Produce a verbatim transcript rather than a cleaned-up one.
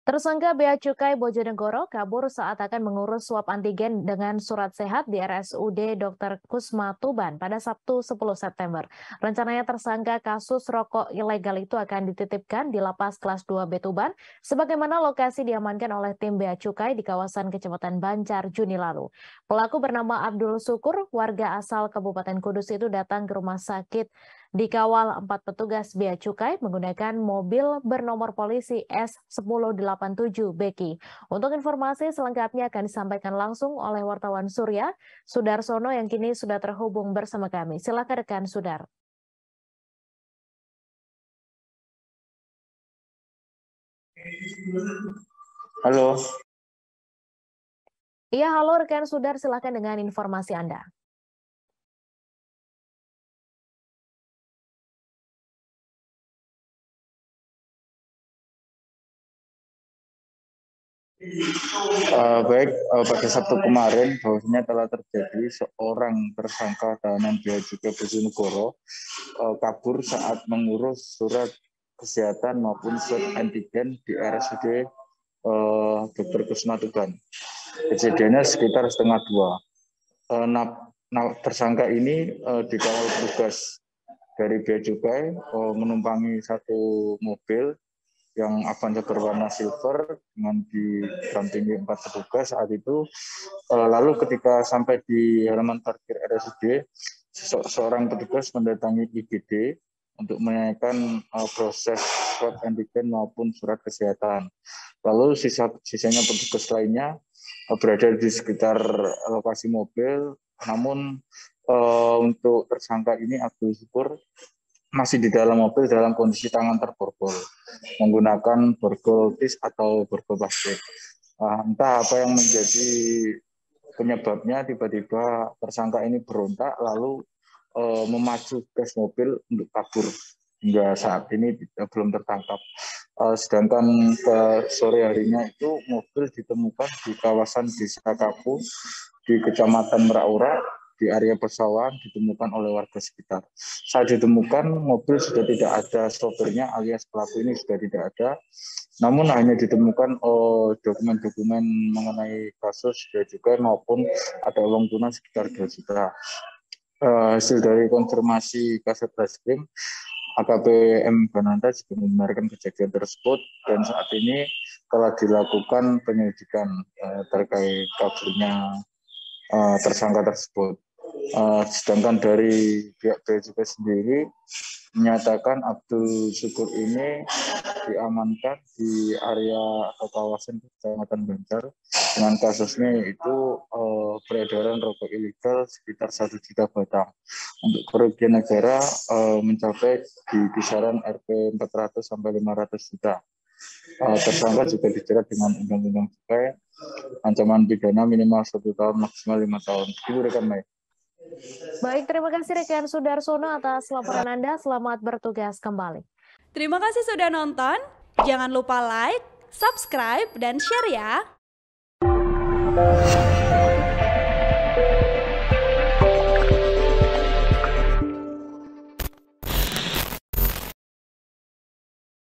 Tersangka Bea Cukai Bojonegoro kabur saat akan mengurus swab antigen dengan surat sehat di R S U D dokter Kusma Tuban pada Sabtu sepuluh September. Rencananya tersangka kasus rokok ilegal itu akan dititipkan di Lapas Kelas dua B Tuban, sebagaimana lokasi diamankan oleh tim Bea Cukai di kawasan Kecamatan Banjar Juni lalu. Pelaku bernama Abdul Syukur, warga asal Kabupaten Kudus itu datang ke rumah sakit dikawal empat petugas Bea Cukai menggunakan mobil bernomor polisi S sepuluh delapan tujuh B K I. Untuk informasi selengkapnya akan disampaikan langsung oleh wartawan Surya Sudarsono yang kini sudah terhubung bersama kami. Silakan rekan Sudar. Halo. Iya, halo rekan Sudar, silakan dengan informasi Anda. Uh, baik, uh, pada Sabtu kemarin bahwasanya telah terjadi seorang tersangka tahanan Bea Cukai Bojonegoro uh, kabur saat mengurus surat kesehatan maupun swab antigen di R S U D uh, dokter Kusma Tuban. Kejadiannya sekitar setengah dua. Uh, nah, nah, tersangka ini uh, dikawal petugas dari Bea Cukai uh, menumpangi satu mobil yang Avanza berwarna silver dengan didampingi empat petugas saat itu. Lalu ketika sampai di halaman parkir R S U D, seorang petugas mendatangi I G D untuk menanyakan proses swab antigen maupun surat kesehatan. Lalu sisa sisanya petugas lainnya berada di sekitar lokasi mobil, namun uh, untuk tersangka ini Abdul Syukur masih di dalam mobil dalam kondisi tangan terborgol menggunakan borgol tis atau borgol plastik. Uh, entah apa yang menjadi penyebabnya tiba-tiba tersangka ini berontak lalu uh, memacu gas mobil untuk kabur. Hingga saat ini uh, belum tertangkap. Uh, sedangkan ke sore harinya itu mobil ditemukan di kawasan Desa Kapu di Kecamatan Meraura, di area persawahan ditemukan oleh warga sekitar. Saat ditemukan, mobil sudah tidak ada sopirnya alias pelaku ini sudah tidak ada. Namun hanya ditemukan dokumen-dokumen oh, mengenai kasus Bea Cukai maupun ada uang tunai sekitar dua juta. Uh, hasil dari konfirmasi Kasat Reskrim, A K P M Bananta juga membenarkan kejadian tersebut dan saat ini telah dilakukan penyelidikan uh, terkait kaburnya uh, tersangka tersebut. Uh, sedangkan dari pihak Bea Cukai sendiri menyatakan Abdul Syukur ini diamankan di area atau kawasan Kecamatan Banjar dengan kasusnya yaitu uh, peredaran rokok ilegal sekitar satu juta batang. Untuk kerugian negara uh, mencapai di kisaran R P empat ratus sampai lima ratus juta. Uh, tersangka juga dijerat dengan Undang-Undang Cukai, ancaman pidana minimal satu tahun maksimal lima tahun. Itu rekan Mei. Baik, terima kasih rekan Sudarsono atas laporan Anda. Selamat bertugas kembali. Terima kasih sudah nonton. Jangan lupa like, subscribe, dan share ya.